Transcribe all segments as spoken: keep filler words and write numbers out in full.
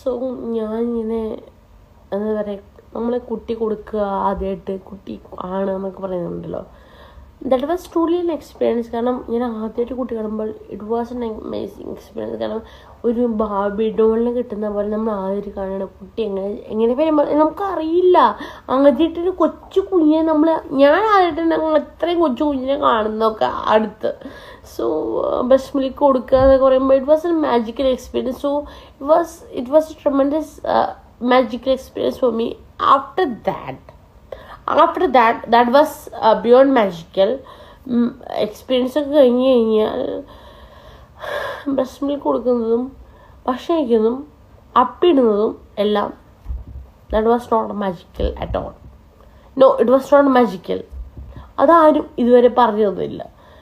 So ഞാനിങ്ങനെ എന്താ പറയുക, നമ്മളെ കുട്ടി കൊടുക്കുക ആദ്യമായിട്ട് കുട്ടി ആണ് എന്നൊക്കെ പറയുന്നുണ്ടല്ലോ. That was truly an experience. കാരണം ഞാൻ ആദ്യമായിട്ട് കുട്ടി കാണുമ്പോൾ it was an amazing experience. കാരണം ഒരു ബാർബി ഡോളിനെ കിട്ടുന്ന പോലെ നമ്മൾ ആദ്യമായിട്ട് കാണണം കുട്ടി എങ്ങനെ എങ്ങനെ വരുമ്പോൾ നമുക്കറിയില്ല. ആദ്യമായിട്ടൊരു കൊച്ചു കുഞ്ഞിനെ നമ്മൾ ഞാൻ ആദ്യമായിട്ട് ഞങ്ങൾ എത്രയും കൊച്ചു കുഞ്ഞിനെ കാണുന്നതൊക്കെ അടുത്ത്. സോ ബ്രസ്റ്റ് മിൽക്ക് കൊടുക്കുക എന്നൊക്കെ പറയുമ്പോൾ it was a magical experience. So it was it was a tremendous magical experience for me. After that after that that was uh, beyond magical um, experience ഒക്കെ കഴിഞ്ഞ് കഴിഞ്ഞാൽ ബ്രസ്റ്റ് മിൽക്ക് കൊടുക്കുന്നതും ഭക്ഷണം കഴിക്കുന്നതും അപ്പിടുന്നതും എല്ലാം that was not magical at all. No, it was not magical. അതാരും ഇതുവരെ പറഞ്ഞു തന്നില്ല.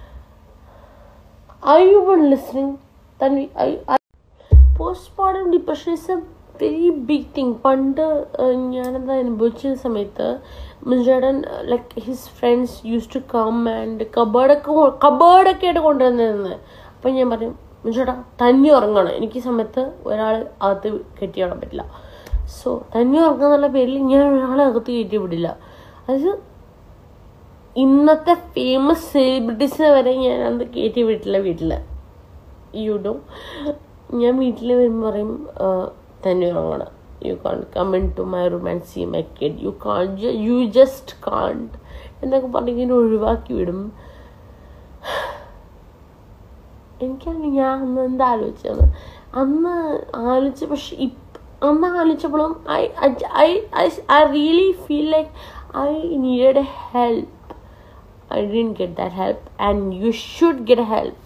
Are you even listening? Tanvi, postpartum depression is a very big thing. പണ്ട് ഞാനെന്താ അനുഭവിച്ച സമയത്ത് മിജേടൻ like his friends use to come and കബേർഡൊക്കെ കബേർഡൊക്കെ ആയിട്ട് കൊണ്ടുവന്നിരുന്നത്. അപ്പം ഞാൻ പറയും മിജേട്ടാ തന്നെ ഉറങ്ങണം, എനിക്ക് ഈ സമയത്ത് ഒരാൾ അകത്ത് കയറ്റി വിടാൻ പറ്റില്ല. സോ തന്നെ ഉറങ്ങുക എന്നുള്ള പേരിൽ ഞാൻ ഒരാളെ അകത്ത് കയറ്റി വിടില്ല. അതായത് ഇന്നത്തെ ഫേമസ് സെലിബ്രിറ്റീസിനെ വരെ ഞാൻ അത് കയറ്റി വിട്ടില്ല വീട്ടിൽ. യു ഡോ ഞാൻ വീട്ടിൽ വരുമ്പോൾ പറയും തന്നെ ഉറങ്ങണം, you can come in to my room and see my kid, you can you just can't എന്നൊക്കെ പറഞ്ഞിങ്ങനെ ഒഴിവാക്കി വിടും. എനിക്കാണ് ഞാൻ അന്ന് എന്താ ആലോചിച്ചത് അന്ന് ആലോചിച്ച പക്ഷെ ഇപ്പം അന്ന് ആലോചിച്ചപ്പോഴും I I I really feel like I needed help. I didn't get that help and you should get help.